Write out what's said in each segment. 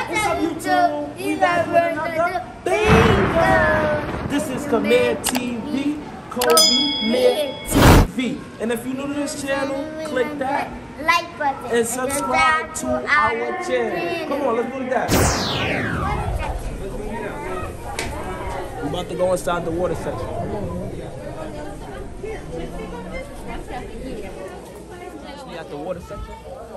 What's up, YouTube? We back with another bingo. This is Command TV, Kobe Mid TV. And if you're new to this channel, click that like button and subscribe to our channel. Come on, let's do that. We're about to go inside the water section. We at the water section.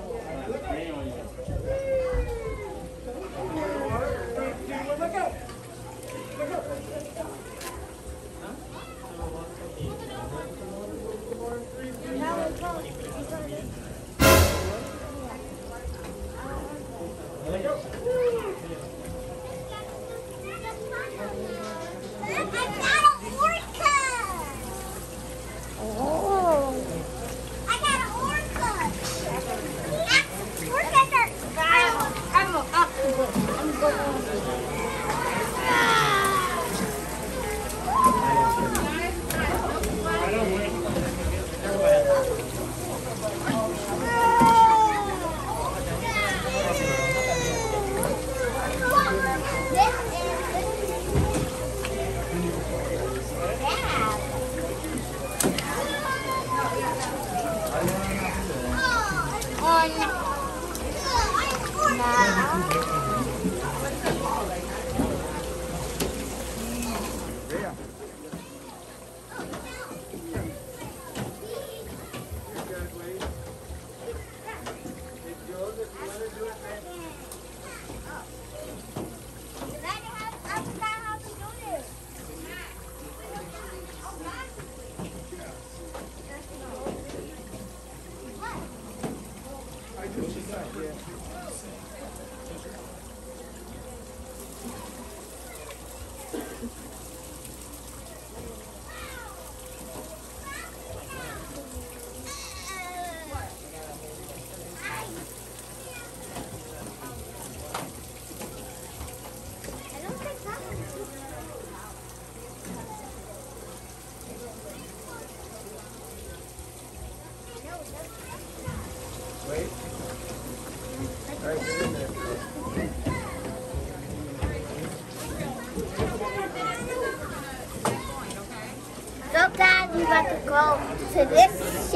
So guys, we about to go to this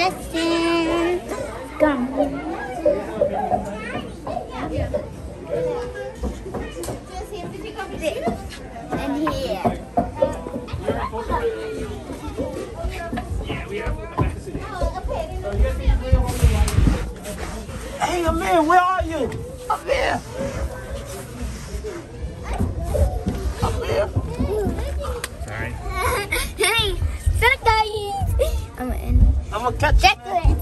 section. Come. This and here. Hey, Amir, where are you? Up there. Amir. Sorry. Hey, so guys, I'm gonna catch you.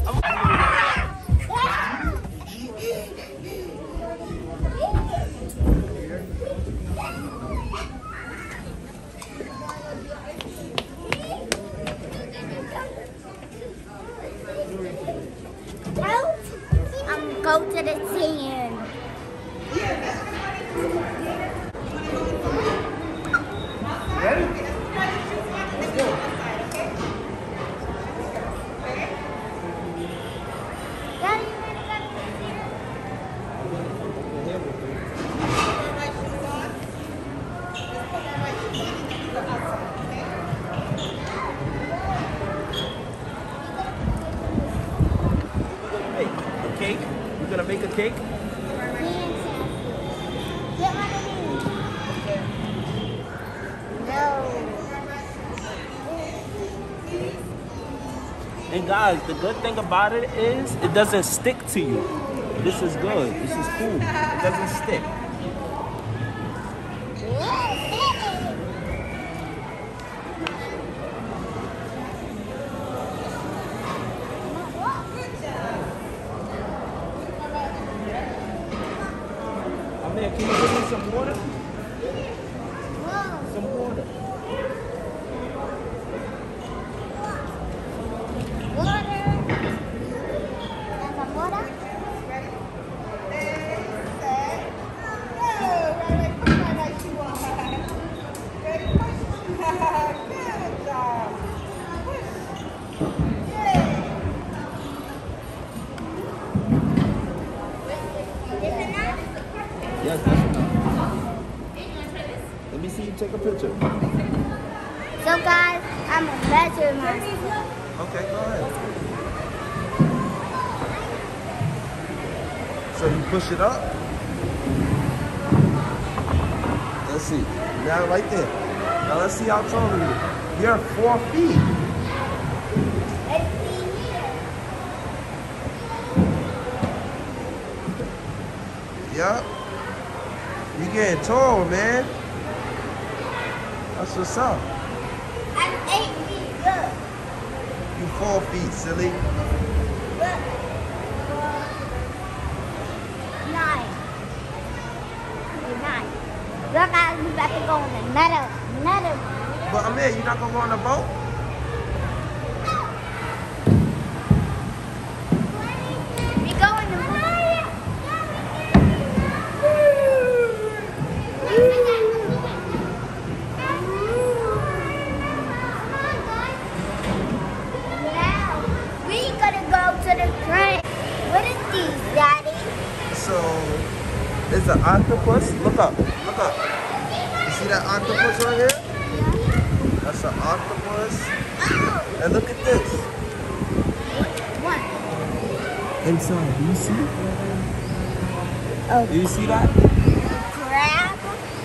I'm go to the sand. Ready? Cake? We're gonna make a cake? And guys, the good thing about it is it doesn't stick to you. This is good. This is cool. It doesn't stick. Amir, can you give me some water? Some water. Yes, that's enough. Let me see you take a picture. So guys, I'm gonna measure myself. Okay, go ahead. So you push it up. Let's see. Now right there. Now let's see how tall you are. You're 4 feet. Let's see here. Yup. You getting tall, man. That's what's up. I'm 8 feet. Look. You 4 feet, silly. Look. 9. Okay, 9. Look, guys, we about to go on another one. But Amir, you're not gonna go on the boat? We go in the Now, we gonna go to the train. What is these, Daddy? So, it's an octopus. Look up. Look up. You see that octopus right here? That's an octopus. Oh, And look at this. what? Inside, do you see? Oh, Do you see that? crab.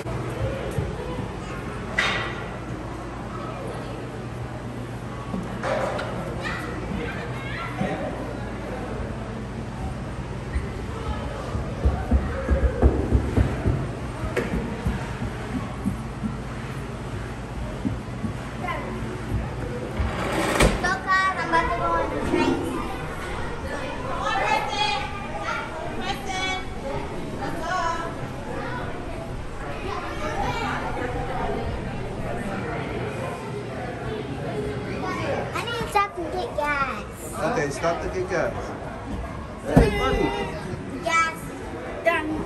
So guys, I'm about to go on the train. I need to stop and get gas. Okay, stop to get gas. Hey, buddy. Gas. Done.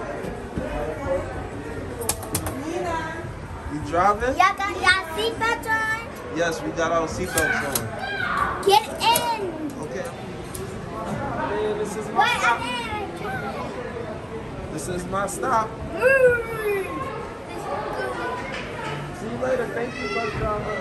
You driving? Y'all got y'all seatbelts on? Yes, we got our seatbelts on. Get in. Okay. Man, this is my What? stop. This is my stop. See you later. Thank you, bus driver.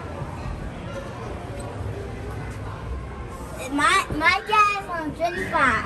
My gas on 25.